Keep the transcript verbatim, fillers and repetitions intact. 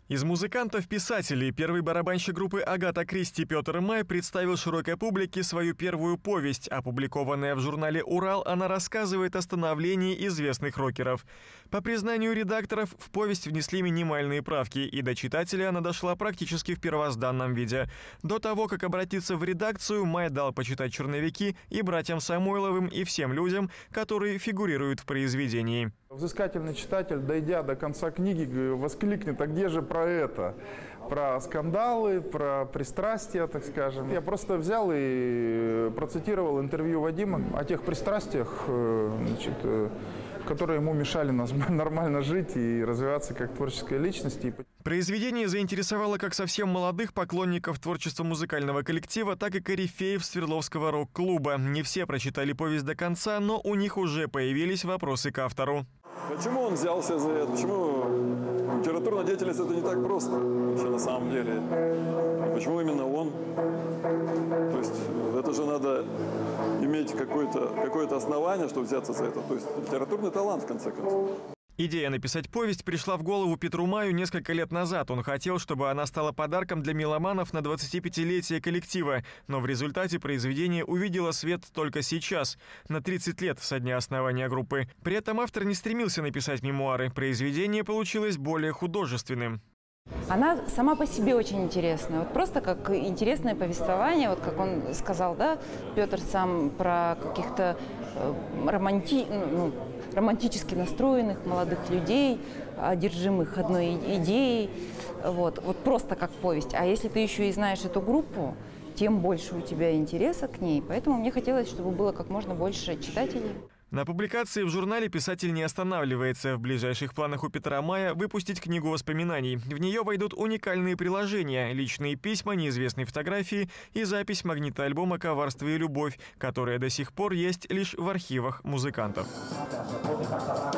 Из музыкантов-писателей первый барабанщик группы Агата Кристи Петр Май представил широкой публике свою первую повесть. Опубликованная в журнале «Урал», она рассказывает о становлении известных рокеров. По признанию редакторов, в повесть внесли минимальные правки, и до читателя она дошла практически в первозданном виде. До того, как обратиться в редакцию, Май дал почитать черновики и братьям Самойловым, и всем людям, которые фигурируют в произведении. Взыскательный читатель, дойдя до конца книги, воскликнет: а где же про это? Про скандалы, про пристрастия, так скажем. Я просто взял и процитировал интервью Вадима о тех пристрастиях, значит, которые ему мешали нас нормально жить и развиваться как творческой личности. Произведение заинтересовало как совсем молодых поклонников творчества музыкального коллектива, так и корифеев Свердловского рок-клуба. Не все прочитали повесть до конца, но у них уже появились вопросы к автору. Почему он взялся за это? Почему литературная деятельность — это не так просто вообще на самом деле? Почему именно он? То есть это же надо иметь какое-то какое-то основание, чтобы взяться за это. То есть литературный талант, в конце концов. Идея написать повесть пришла в голову Петру Маю несколько лет назад. Он хотел, чтобы она стала подарком для меломанов на двадцатипятилетие коллектива. Но в результате произведение увидело свет только сейчас, на тридцать лет со дня основания группы. При этом автор не стремился написать мемуары. Произведение получилось более художественным. Она сама по себе очень интересная. Вот просто как интересное повествование, вот как он сказал, да, Петр сам, про каких-то романти... ну, романтически настроенных молодых людей, одержимых одной идеей. Вот, вот просто как повесть. А если ты еще и знаешь эту группу, тем больше у тебя интереса к ней. Поэтому мне хотелось, чтобы было как можно больше читателей. На публикации в журнале писатель не останавливается. В ближайших планах у Петра Мая выпустить книгу воспоминаний. В нее войдут уникальные приложения, личные письма, неизвестные фотографии и запись магнитоальбома «Коварство и любовь», которая до сих пор есть лишь в архивах музыкантов.